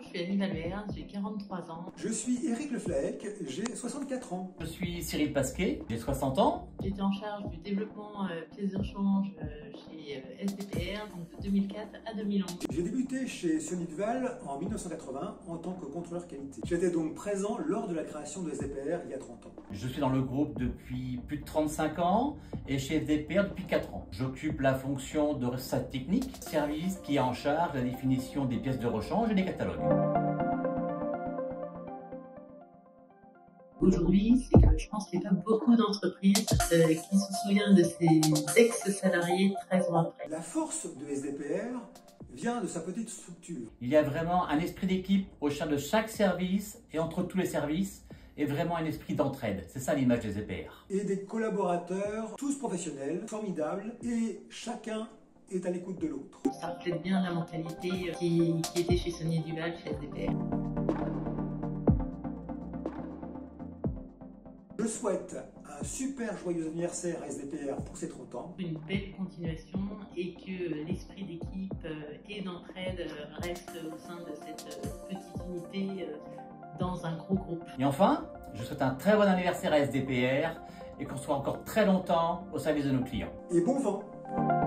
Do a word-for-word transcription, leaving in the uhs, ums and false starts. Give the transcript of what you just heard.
je suis Annie Valvert, j'ai quarante-trois ans. Je suis Éric Leflaec, j'ai soixante-quatre ans. Je suis Cyril Pasquet, j'ai soixante ans. J'étais en charge du développement euh, pièces de rechange euh, chez euh, S D P R, donc de deux mille quatre à deux mille onze. J'ai débuté chez Sony Duval en mille neuf cent quatre-vingts en tant que contrôleur qualité. J'étais donc présent lors de la création de S D P R il y a trente ans. Je suis dans le groupe depuis plus de trente-cinq ans et chez S D P R depuis quatre ans. J'occupe la fonction de responsable technique, service qui est en charge de la définition des pièces de rechange et des catalogues. Aujourd'hui, c'est que je pense qu'il n'y a pas beaucoup d'entreprises euh, qui se souviennent de ces ex-salariés treize ans après. La force de S D P R vient de sa petite structure. Il y a vraiment un esprit d'équipe au sein de chaque service et entre tous les services et vraiment un esprit d'entraide. C'est ça l'image des S D P R. Et des collaborateurs, tous professionnels, formidables, et chacun est à l'écoute de l'autre. Ça reflète bien la mentalité qui, qui était chez Sony Duval, chez S D P R. Je souhaite un super joyeux anniversaire à S D P R pour ses trente ans. Une belle continuation et que l'esprit d'équipe et d'entraide reste au sein de cette petite unité dans un gros groupe. Et enfin, je souhaite un très bon anniversaire à S D P R et qu'on soit encore très longtemps au service de nos clients. Et bon vent!